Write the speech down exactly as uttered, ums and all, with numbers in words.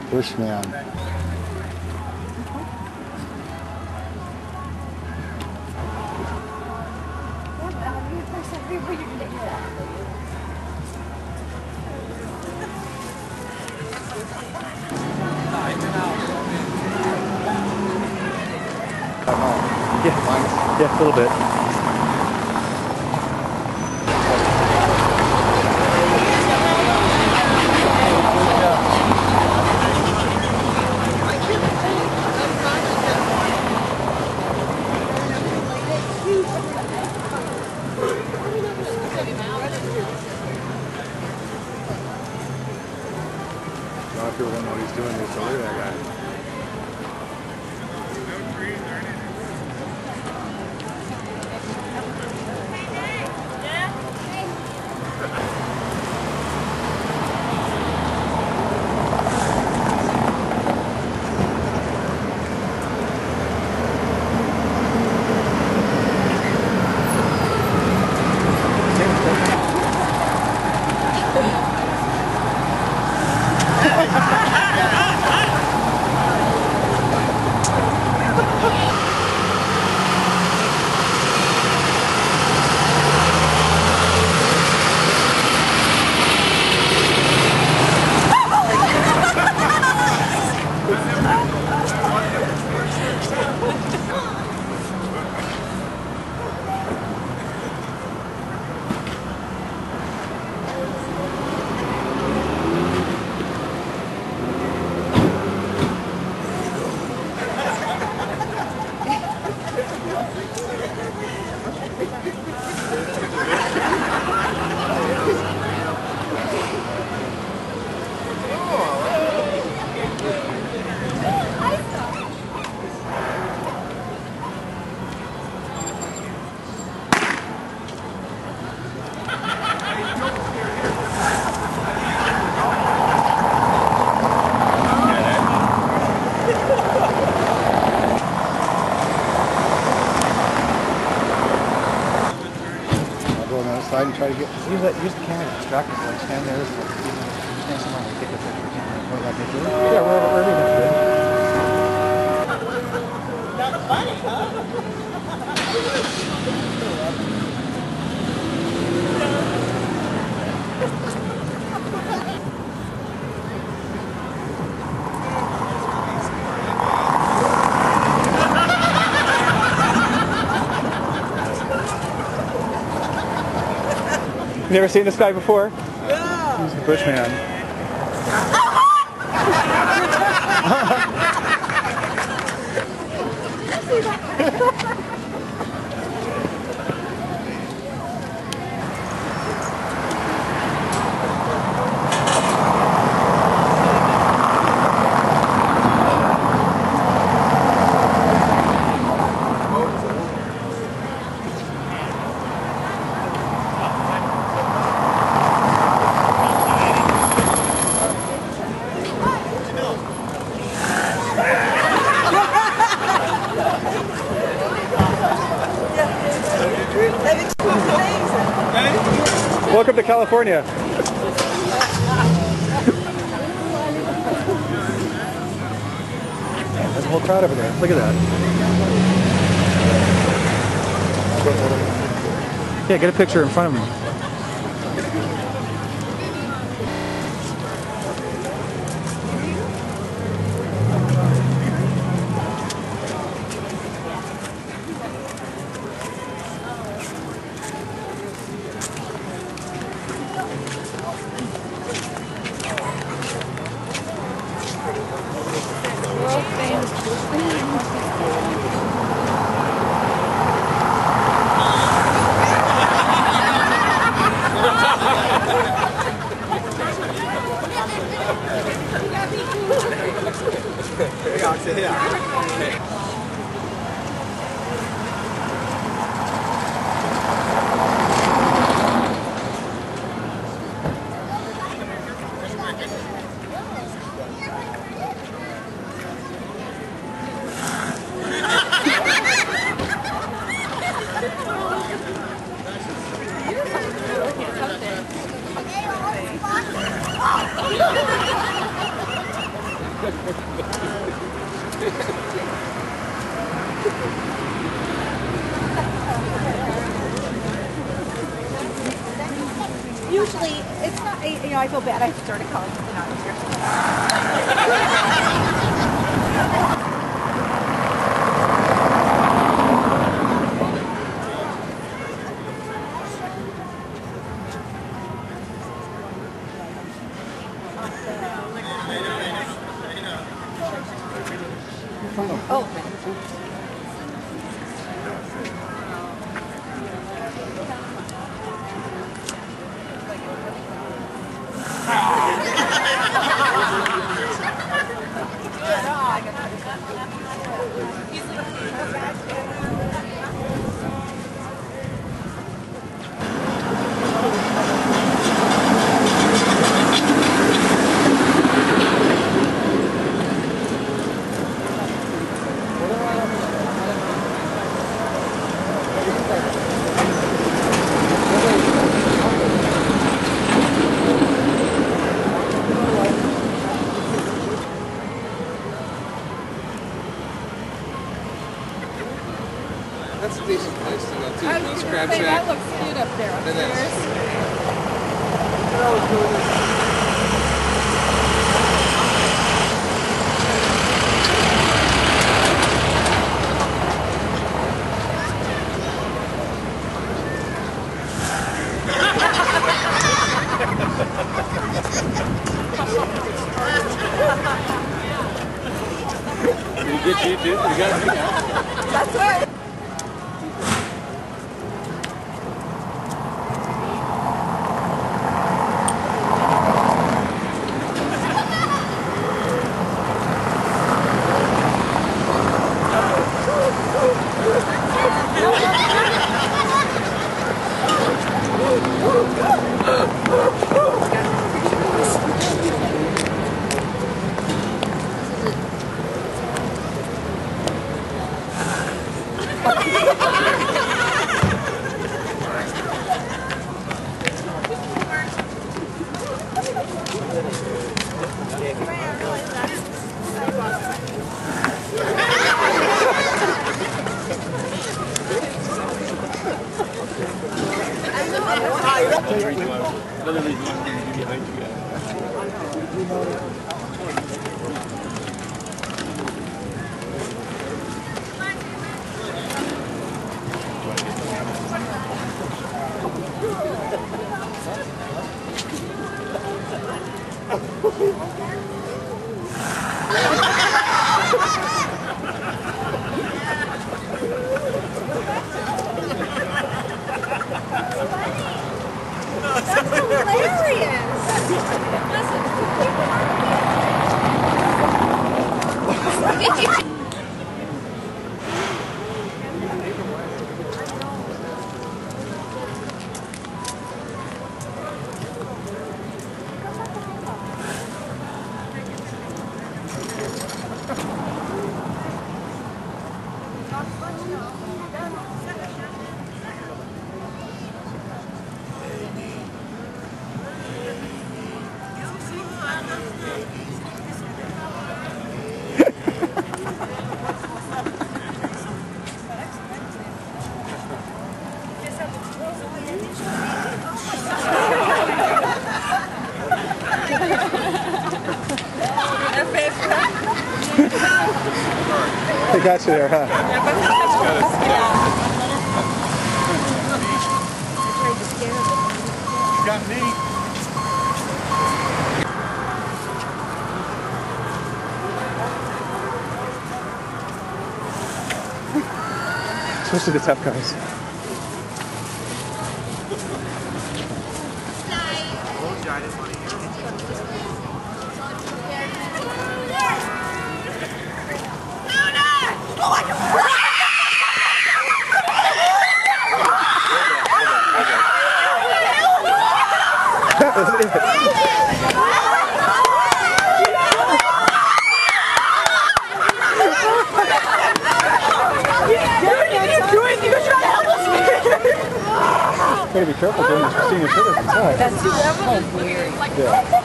Bushman. Yeah, yeah, a little bit. A lot of people don't know what he's doing here, so look at that guy. And try to get use that use the camera to distract us. Like stand there, so stand somewhere and take a picture. What about picture? Yeah, we're we're really good. That's funny, huh? You never seen this guy before? Yeah. He's the Bushman. Welcome to California. There's a whole crowd over there. Look at that. Yeah, get a picture in front of me. you know, I feel bad. I started calling you out here. Oh. That's a decent place to go too. I was Those gonna crab say, that shack. looks cute up there It is. upstairs. Did he get you too? You got me now. That's right. Another reason why I'm going to be behind you guys. That's hilarious. They got you there, huh? You got me. Especially the tough guys. That was it. Gotta be careful doing this for senior citizens, huh? That's, that was weird. Yeah.